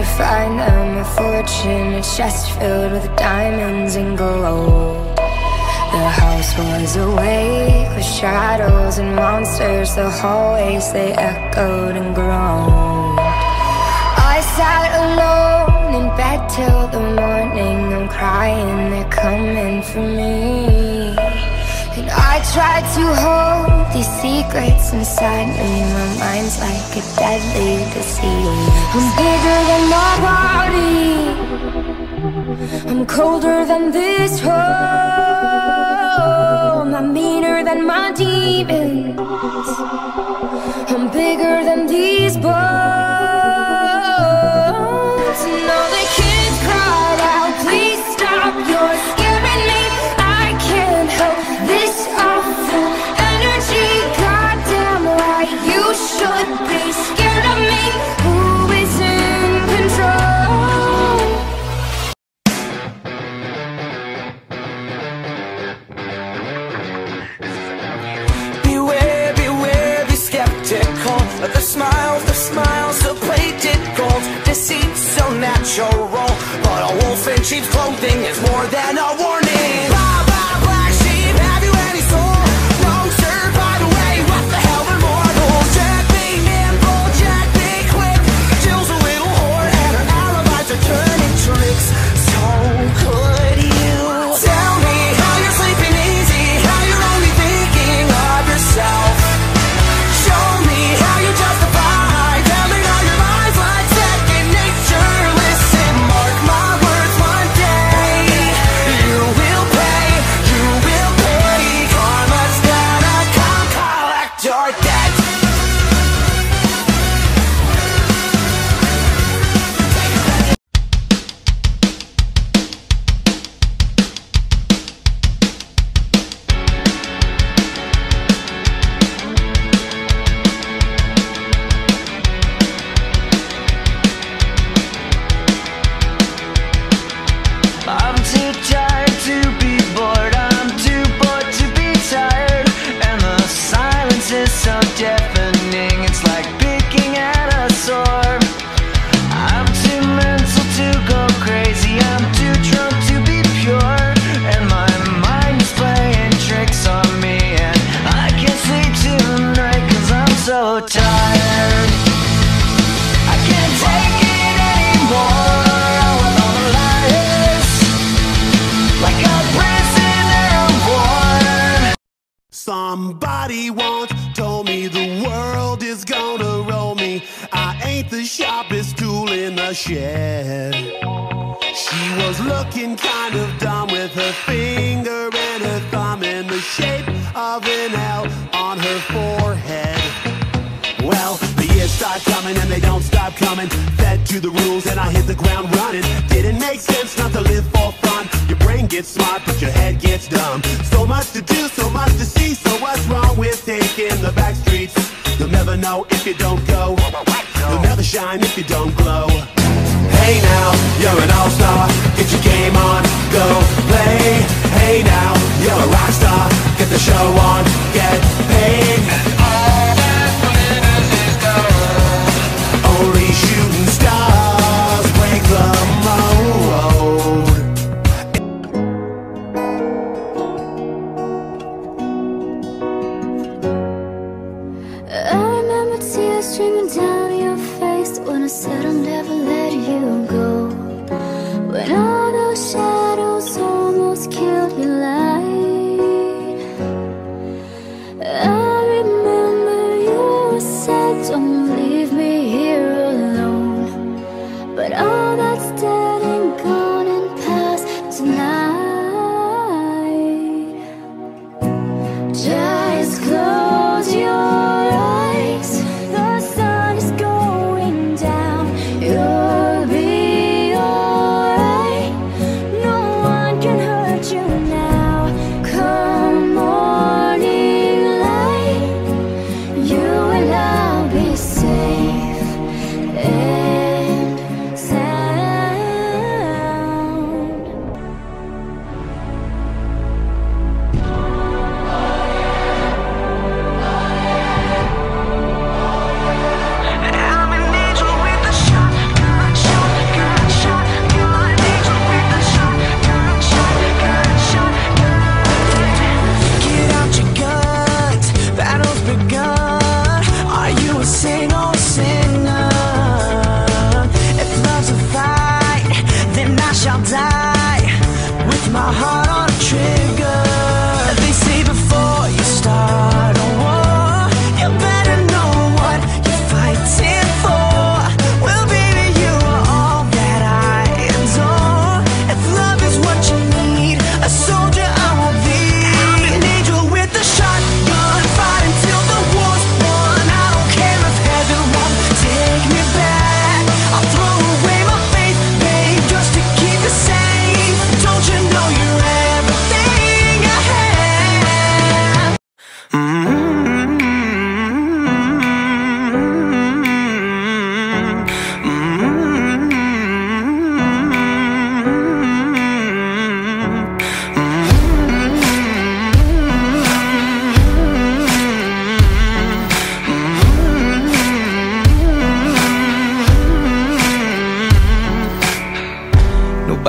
to find them a fortune, a chest filled with diamonds and gold. The house was awake with shadows and monsters. The hallways, they echoed and groaned. I sat alone in bed till the morning. I'm crying, they're coming for me. And I tried to hold these secrets inside me. My mind's like a deadly disease. I'm bigger than my body, I'm colder than this home. I'm meaner than my demons, I'm bigger than these bones. And all the kids cried out, please stop, you're scaring me. I can't help this awful energy. Goddamn right, you should be scared of me. Who is in control? Beware, beware, be skeptical. The smiles so plated gold. Deceit so natural, but a wolf in sheep's clothing is more than a warning. Blah, blah, black sheep, have you any soul? No, sir, by the way, what the hell are mortals? Jack be nimble, Jack be quick. Jill's a little whore and her alibis are turning tricks. So could you tell me how you're sleeping easy, how you're only thinking of yourself? Show me how you justify telling all your lies like second nature. Listen, mark my words, one day you will pay, karma's gonna come collect your debt. I'm too tired to be bored, I'm too bored to be tired. And the silence is so deafening, it's like picking at a sore. I'm too mental to go crazy, I'm too drunk to be pure. And my mind is playing tricks on me, and I can't sleep tonight cause I'm so tired. I can't take it anymore, with all the lies, like a prisoner of war. Somebody once told me the world is gonna roll me. I ain't the sharpest tool in the shed. She was looking kind of dumb with her finger and her thumb in the shape of an L on her forehead. Well, the years start coming and they don't stop coming. Fed to the rules and I hit the ground running. Didn't make sense not to live for fun. Your brain gets smart but your head gets dumb. So much to do, so much to see. So what's wrong with taking the back streets? You'll never know if you don't go. You'll never shine if you don't glow. Hey now, you're an all-star, get your game on, go play. Hey now, you're a rock star, get the show on, get paid. Only shooting stars break the mold. I remember tears streaming down your face when I said I'll never let you go. When all those shadows almost killed your light, I remember you said don't leave me here alone. But all that's dead and gone and past tonight. Just close your eyes, the sun is going down. You'll be alright, no one can hurt you now. Come morning light, you and I'll be safe and sound.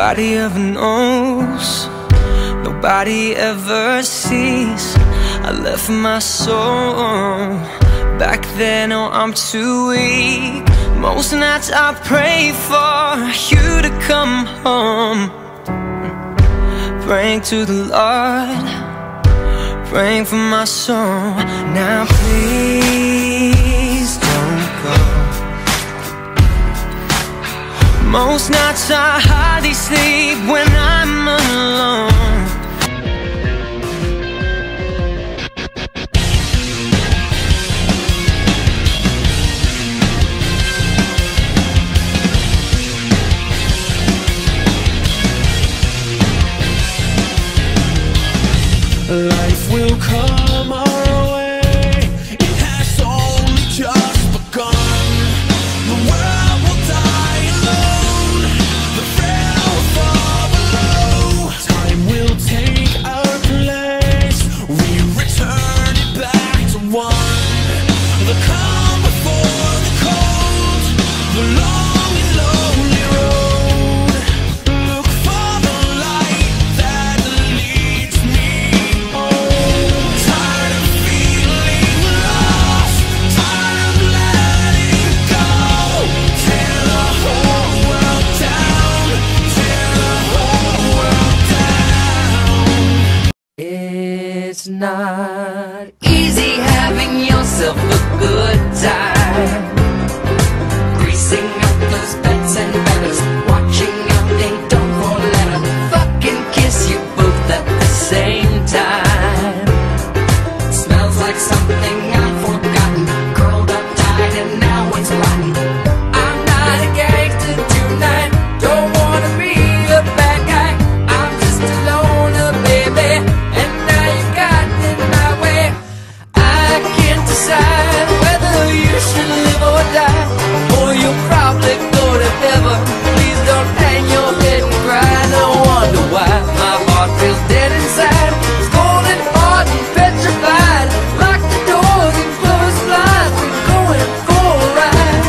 nobody ever knows, nobody ever sees. I left my soul back then, oh I'm too weak. Most nights I pray for you to come home, praying to the Lord, praying for my soul. Now please don't go. Most nights I hardly sleep when I'm alone. Life will come our way, it has only just begun. The world will die alone, the frail will fall below. Time will take our place, we return it back to one. The calm before the cold, the long and lonely road. Look for the light that leads me. Tired of feeling lost, tired of letting go. Tear the whole world down, tear the whole world down. It's not easy having yourself a good time, greasing up those bets and betters, watching your ink don't fall letter, fucking kiss you both at the same time. Smells like something I've forgotten, curled up tight and now it's rotten. I'm not a gangster tonight, don't wanna be a bad guy. I'm just a loner, baby, and now you got in my way. I can't decide whether you should live or die, or you'll probably go to heaven. Please don't hang your head and cry. No wonder why my heart feels dead inside. It's cold and hard and petrified. Lock the doors and close blinds. We're going for a ride.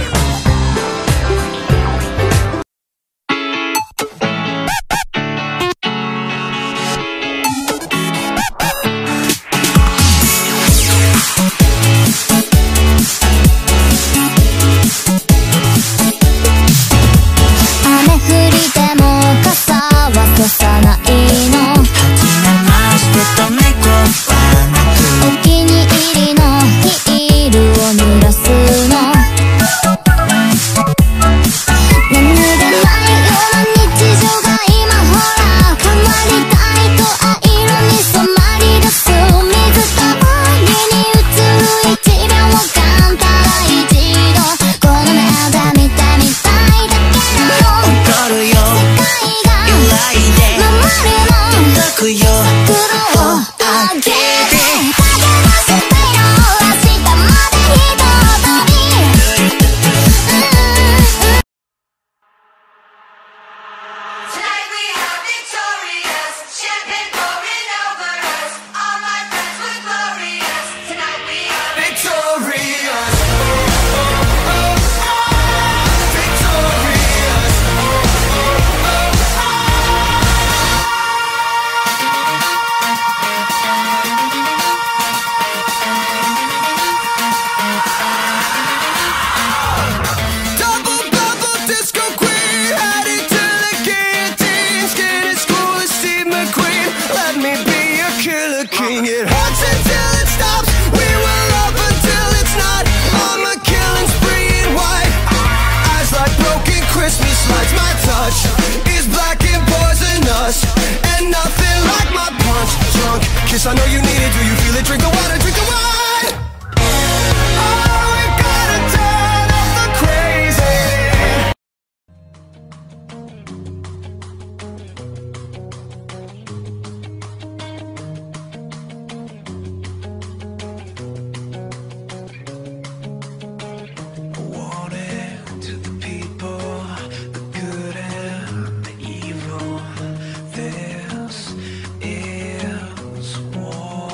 Kiss, I know you need it, do you feel it? Drink the water, drink the wine. Oh, we gotta turn up the crazy. Warning to the people, the good and the evil. This is war.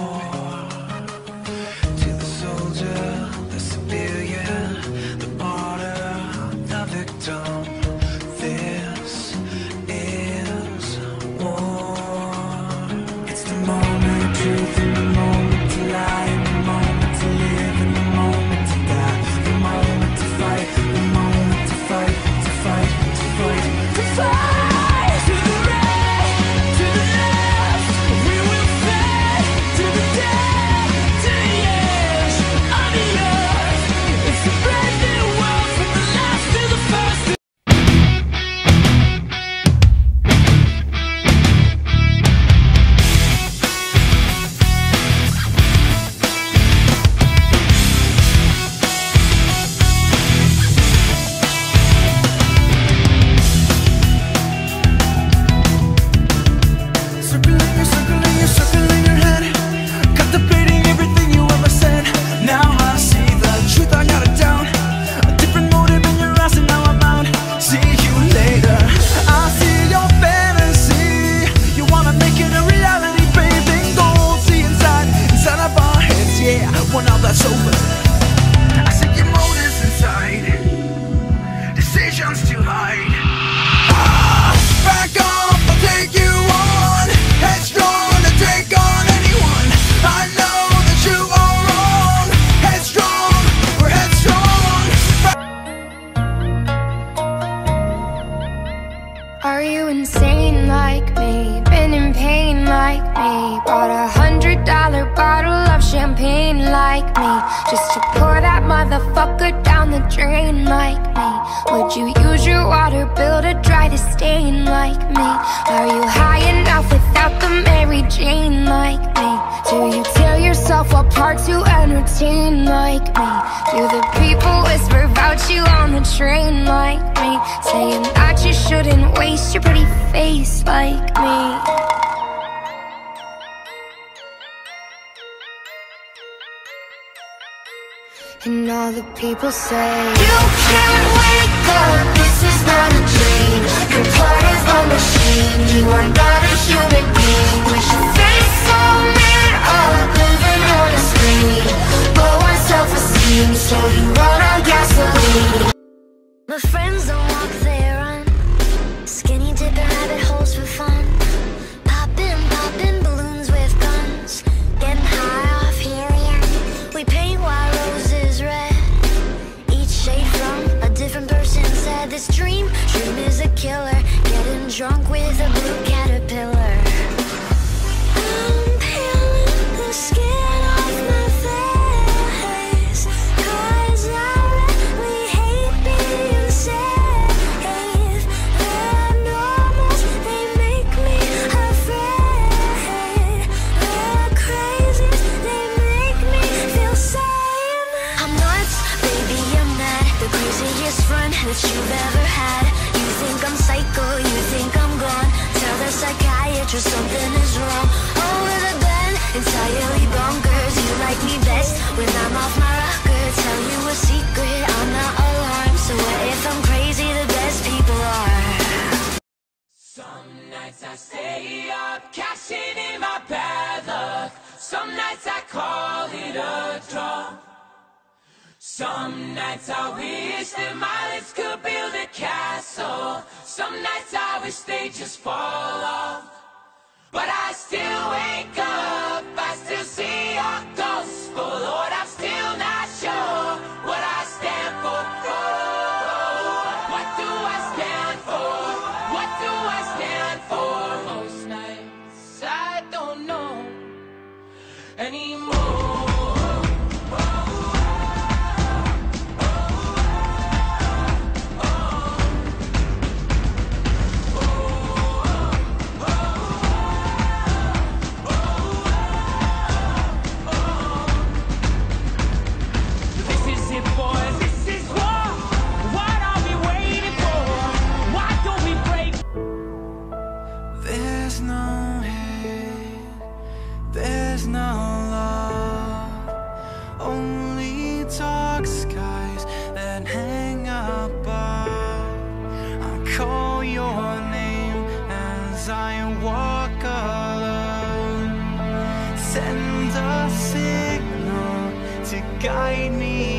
Are you insane like me? Been in pain like me? Bought $100 bottle of champagne like me, just to pour that motherfucker down the drain like me? Would you use your water bill to dry the stain like me? Are you high enough without the Mary Jane like me? Do you tear yourself apart to entertain like me? Do the people whisper about you on the train like me, saying that you shouldn't waste your pretty face like me? And all the people say, you can't wake up, this is not a dream. You're part of a machine, you are not a human being. With your face so made up, living on a screen. Low on self-esteem, so you run on gasoline. My friends don't walk, they run. Skinny dipping rabbit holes for fun. Popping balloons with guns. Getting high off helium. We paint white roses red. Each shade from a different person said this dream is a killer. Getting drunk with a blue caterpillar. I'm peeling the skin off my face, 'cause I really hate being safe. The normals, they make me afraid. The crazies, they make me feel sane. I'm nuts, baby, I'm mad. The craziest friend that you've ever had. You think I'm psycho, you think I'm gone. Tell the psychiatrist something is wrong. Over the bed, entirely bonkers. You like me best when I'm off my rocker. Tell you a secret, I'm not alarmed. So what if I'm crazy? The best people are. Some nights I stay up, cashing in my bad luck. Some nights I call it a draw. Some nights I wish that my lips could build a castle. Some nights I wish they just fall off. But I still wake up, I still see your ghost. But Lord, I'm still not sure what I stand for. What do I stand for? What do I stand for? Most nights I don't know anymore. There's no hate, there's no love, only dark skies that hang above. I call your name as I walk alone. Send a signal to guide me